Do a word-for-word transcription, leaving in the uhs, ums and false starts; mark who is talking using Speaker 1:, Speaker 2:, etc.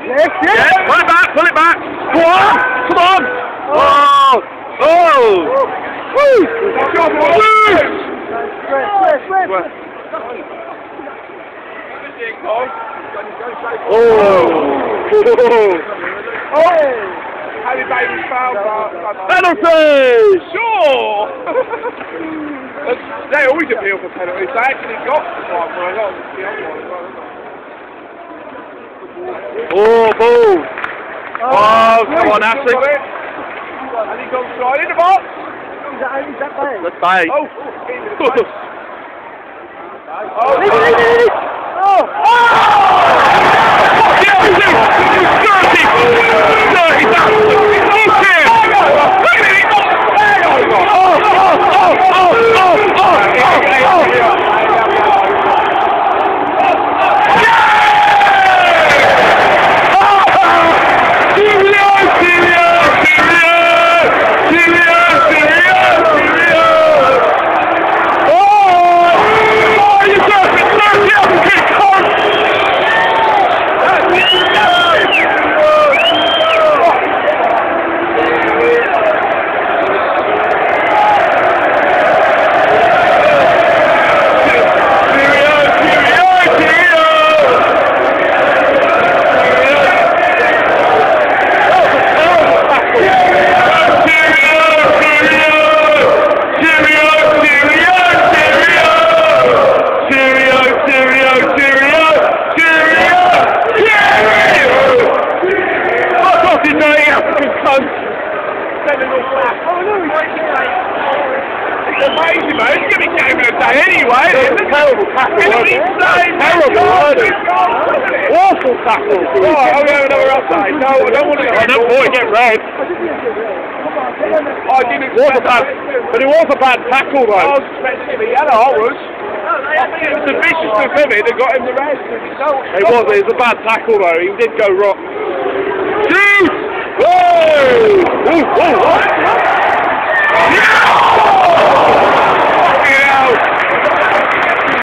Speaker 1: Yes, yes.
Speaker 2: Yeah, pull it back, pull it back. Go on, come on. Oh, oh. Woo. Woo.
Speaker 1: Oh. Oh.
Speaker 3: Harry Bailey's foul, but...
Speaker 2: Penalty!
Speaker 3: Sure! They always appeal for penalties. They actually got one where I got the other one as well, didn't
Speaker 2: Oh, ball!
Speaker 3: they?
Speaker 2: Oh, come on,
Speaker 3: Ashley.
Speaker 2: Ashley.
Speaker 3: And he's gone straight in the box.
Speaker 1: Is that, is that bad?
Speaker 2: Let's bait.
Speaker 3: Oh! Oh!
Speaker 1: Oh!
Speaker 3: It's amazing, mate. It's going to be game of the day anyway.
Speaker 2: It's a terrible tackle, wasn't it? Terrible, wasn't it? Awful tackle.
Speaker 3: Right, I'll go another update. No, I don't want to.
Speaker 2: I don't want to get red.
Speaker 3: I didn't
Speaker 2: It was a bad, but it was a bad tackle,
Speaker 3: I
Speaker 2: though.
Speaker 3: was expecting him. He had a horrors. It was the viciousness of it that got him the red.
Speaker 2: It was. It was a bad tackle, though. He did go wrong. Shoot! Whoa!